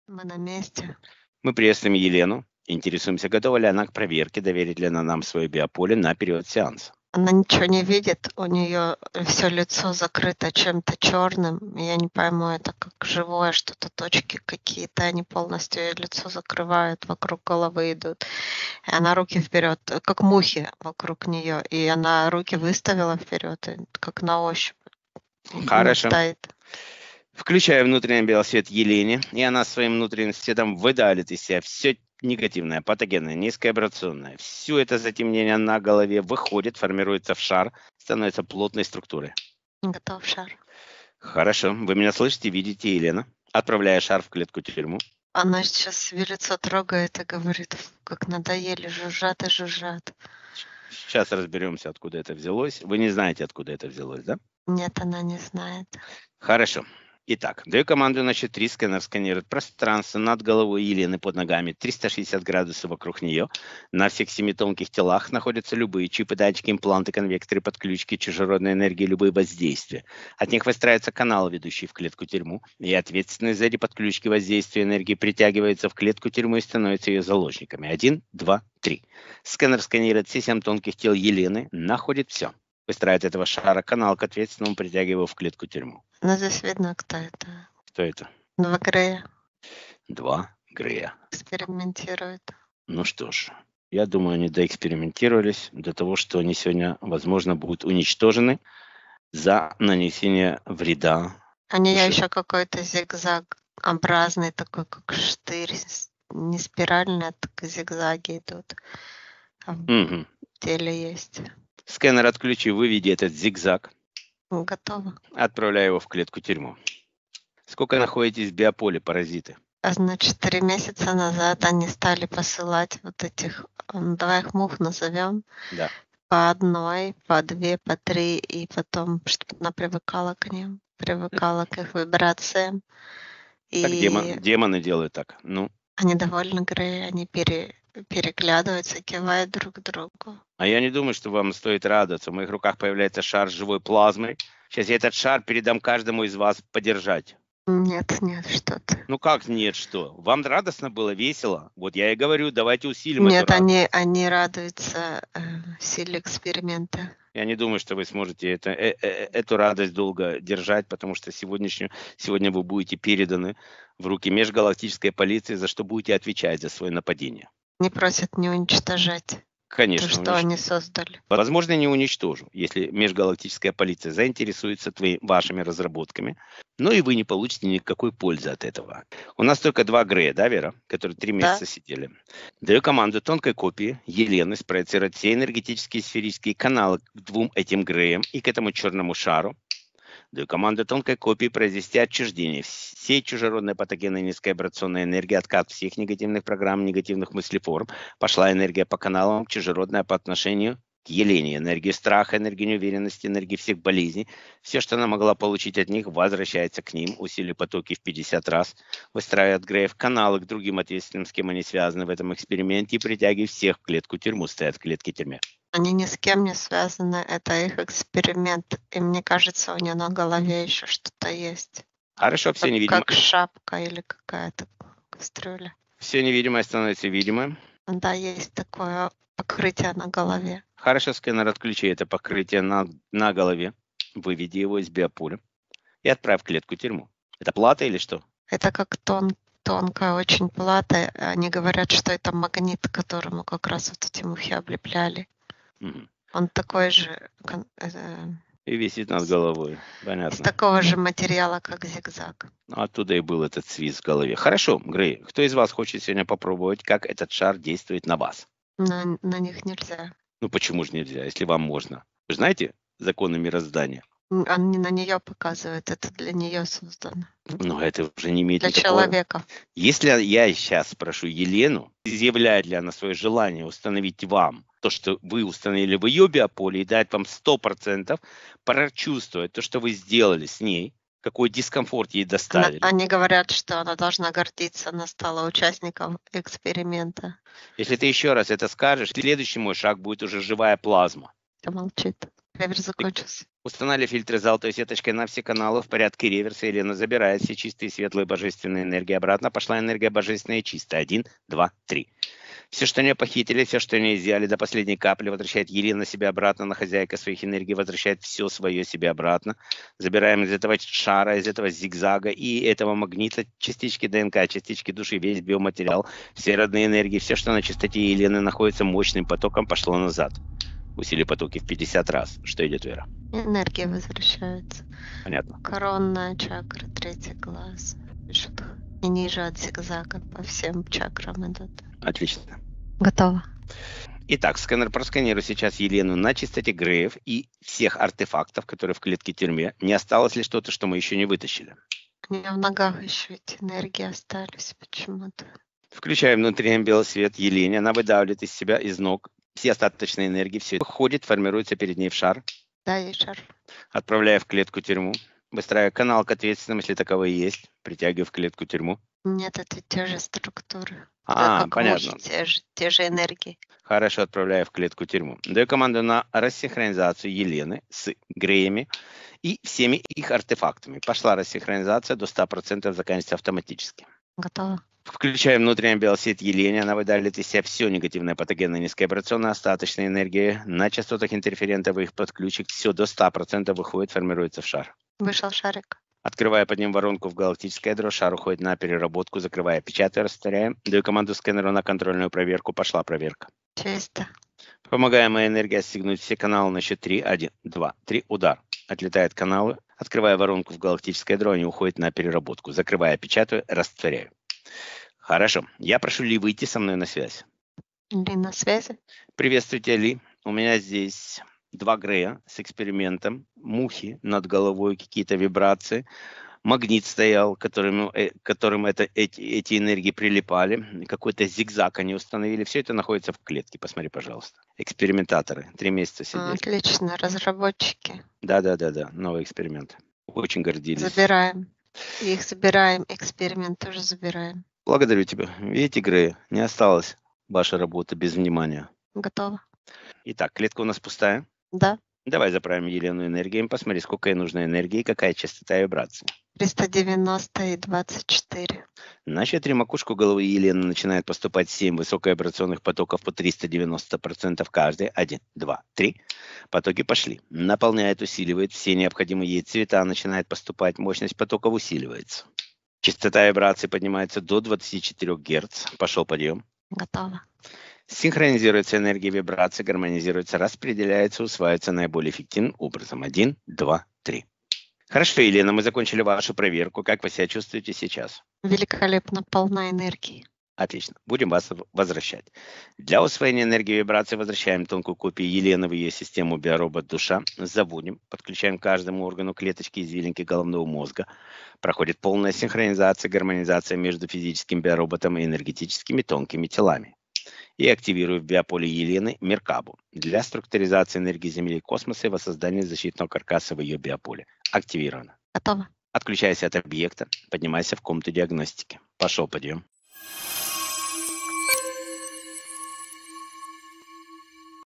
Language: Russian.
Мы на месте. Мы приветствуем Елену. Интересуемся, готова ли она к проверке, доверит ли она нам свое биополе на период сеанса. Она ничего не видит, у нее все лицо закрыто чем-то черным. Я не пойму, это как живое что-то, точки какие-то, они полностью ее лицо закрывают, вокруг головы идут. И она руки вперед, как мухи вокруг нее. И она руки выставила вперед, как на ощупь. Хорошо. Стоит. Включая внутренний белосвет Елене, и она своим внутренним светом выдалит из себя все негативное, патогенное, низковибрационное. Все это затемнение на голове выходит, формируется в шар, становится плотной структурой. Готов шар. Хорошо. Вы меня слышите, видите, Елена? Отправляя шар в клетку-тюрьму. Она сейчас себе лицо трогает и говорит, как надоели, жужжат и жужжат. Сейчас разберемся, откуда это взялось. Вы не знаете, откуда это взялось, да? Нет, она не знает. Хорошо. Итак, даю команду на счет 3, сканер сканирует пространство над головой Елены, под ногами, 360 градусов вокруг нее. На всех 7 тонких телах находятся любые чипы, датчики, импланты, конвекторы, подключки, чужеродной энергии, любые воздействия. От них выстраивается канал, ведущий в клетку-тюрьму, и ответственность за эти подключки воздействия энергии притягивается в клетку-тюрьму и становится ее заложниками. 1, 2, 3. Сканер сканирует все 7 тонких тел Елены, находит все. Выстраивает этого шара канал к ответственному, притягивая его в клетку-тюрьму. Но здесь видно, кто это. Кто это? 2 Грея. 2 Грея. Экспериментирует. Ну что ж, я думаю, они доэкспериментировались до того, что они сегодня, возможно, будут уничтожены за нанесение вреда. У нее душе. еще какой-то зигзагообразный такой, как штырь. Не спиральный, а так зигзаги идут. А в теле есть. Сканер отключи, выведи этот зигзаг. Готово. Отправляю его в клетку-тюрьму. Сколько находитесь в биополе, паразиты? А значит, 3 месяца назад они стали посылать вот этих, давай их мух назовем, Да. по одной, по 2, по 3, и потом, чтобы она привыкала к ним, привыкала к их вибрациям. Так И демоны делают так. Ну, они довольно Греи, они переглядываются, кивают друг другу. а я не думаю, что вам стоит радоваться. В моих руках появляется шар с живой плазмой. Сейчас я этот шар передам каждому из вас подержать. Нет, что ты. Ну как нет, что? Вам радостно было, весело? Вот я и говорю, давайте усилим эту Нет, радость. они радуются силе эксперимента. Я не думаю, что вы сможете эту радость долго держать, потому что сегодня вы будете переданы в руки межгалактической полиции, за что будете отвечать за свое нападение. Не просят не уничтожать Конечно, то, что они создали. Возможно, не уничтожу, если межгалактическая полиция заинтересуется вашими разработками, но и вы не получите никакой пользы от этого. У нас только 2 Грея, да, Вера, которые 3 месяца сидели. Даю команду тонкой копии Елены спроецировать все энергетические сферические каналы к 2 этим Греям и к этому черному шару. Даю команду тонкой копии произвести отчуждение всей чужеродной патогенной низковибрационной энергии, откат всех негативных программ, негативных мыслеформ. Пошла энергия по каналам, чужеродная по отношению к Елене. Энергия страха, энергия неуверенности, энергия всех болезней. Все, что она могла получить от них, возвращается к ним. Усилие потоки в 50 раз. Выстраивает Греев каналы к другим ответственным, с кем они связаны в этом эксперименте, и притягивает всех в клетку-тюрьму, стоят в клетке-тюрьме. Они ни с кем не связаны, это их эксперимент. И мне кажется, у нее на голове еще что-то есть. Хорошо, все невидимое. Как шапка или какая-то кастрюля. Все невидимое становится видимым. Да, есть такое покрытие на голове. Хорошо, сканер, отключи это покрытие на голове. Выведи его из биополя и отправь в клетку-тюрьму. Это плата или что? Это как тонкая очень плата. Они говорят, что это магнит, которому как раз вот эти мухи облепляли. Он такой же... И висит над головой. Понятно. Из такого же материала, как зигзаг. Оттуда и был этот свист в голове. Хорошо, Грей, кто из вас хочет сегодня попробовать, как этот шар действует на вас? На них нельзя. Ну почему же нельзя, если вам можно? Вы знаете законы мироздания? Он не на нее показывает, это для нее создано. Но это уже не имеет для никакого... человека. Если я сейчас спрошу Елену, изъявляет ли она свое желание установить вам то, что вы установили в ее биополе, и дать вам 100% прочувствовать то, что вы сделали с ней, какой дискомфорт ей доставили. Они говорят, что она должна гордиться, она стала участником эксперимента. Если ты еще раз это скажешь, следующий мой шаг будет уже живая плазма. Молчит. Ревер закончился. Устанавливая фильтры золотой сеточкой на все каналы в порядке реверса, Елена забирает все чистые, светлые, божественные энергии обратно. Пошла энергия божественная и чистая. 1, 2, 3. Все, что не похитили, все, что не изъяли до последней капли, возвращает Елена себе обратно, на хозяйка своих энергий, возвращает все свое себе обратно. Забираем из этого шара, из этого зигзага и этого магнита частички ДНК, частички души, весь биоматериал, все родные энергии, все, что на чистоте Елены находится мощным потоком, пошло назад. Усили потоки в 50 раз. Что идет, Вера? Энергия возвращается. Понятно. Коронная чакра, третий глаз. И ниже от зигзага по всем чакрам идут. Отлично. Готово. Итак, сканер просканирует сейчас Елену на чистоте Греев и всех артефактов, которые в клетке тюрьме. Не осталось ли что-то, что мы еще не вытащили? У меня в ногах еще эти энергии остались почему-то. Включаем внутренний белый свет Елене. Она выдавливает из себя, из ног все остаточные энергии. Все выходит, формируется перед ней в шар. Да, есть шар. Отправляя в клетку тюрьму. Выстраивая канал к ответственным, если таковой есть. Притягивая в клетку тюрьму. Нет, это те же структуры. Понятно. Те же энергии. Хорошо, отправляю в клетку тюрьму. Даю команду на рассинхронизацию Елены с Греями и всеми их артефактами. Пошла рассинхронизация, до 100% заканчивается автоматически. Готово. Включаем внутренний биосвет Елене. Она выдавливает из себя все негативное, патогенное, низковибрационное, остаточные энергии. На частотах интерферентов их подключек все до 100% выходит, формируется в шар. Вышел шарик. Открывая под ним воронку в галактическое ядро, шар уходит на переработку, закрывая, печатая, растворяем. Даю команду сканеру на контрольную проверку. Пошла проверка. Чисто. Помогая моей энергии отстегнуть все каналы на счет 3. 1, 2, 3. Удар. Отлетают каналы. Открывая воронку в галактическое ядро, они уходят на переработку. Закрывая, печатаю, растворяю. Хорошо. Я прошу Ли выйти со мной на связь. Ли на связи? Приветствуйте, Ли. У меня здесь 2 Грея с экспериментом. Мухи над головой, какие-то вибрации. Магнит стоял, которым эти энергии прилипали. Какой-то зигзаг они установили. Все это находится в клетке. Посмотри, пожалуйста. Экспериментаторы. 3 месяца сидели. Отлично. Разработчики. Да. Новый эксперимент. Очень гордились. Забираем. Их забираем. Эксперимент тоже забираем. Благодарю тебя. Видите, Грея, не осталось ваша работа без внимания. Готово. Итак, клетка у нас пустая. Да. Давай заправим Елену энергией. Посмотри, сколько ей нужно энергии, какая частота и вибрация. 390 и 24. На счет 3 макушку головы Елены начинает поступать 7 высоковибрационных потоков по 390% каждый. 1, 2, 3. Потоки пошли. Наполняет, усиливает. Все необходимые ей цвета начинает поступать. Мощность потоков усиливается. Частота вибрации поднимается до 24 Гц. Пошел подъем. Готово. Синхронизируется энергия вибрации, гармонизируется, распределяется, усваивается наиболее эффективным образом. 1, 2, 3. Хорошо, Елена, мы закончили вашу проверку. Как вы себя чувствуете сейчас? Великолепно, полна энергии. Отлично. Будем вас возвращать. Для усвоения энергии вибрации возвращаем тонкую копию Елены в ее систему биоробот душа. Заводим, подключаем к каждому органу клеточки извилинки головного мозга. Проходит полная синхронизация, гармонизация между физическим биороботом и энергетическими тонкими телами. И активирую в биополе Елены Меркабу для структуризации энергии Земли и космоса и воссоздания защитного каркаса в ее биополе. Активировано. Готово. Отключайся от объекта, поднимайся в комнату диагностики. Пошел подъем.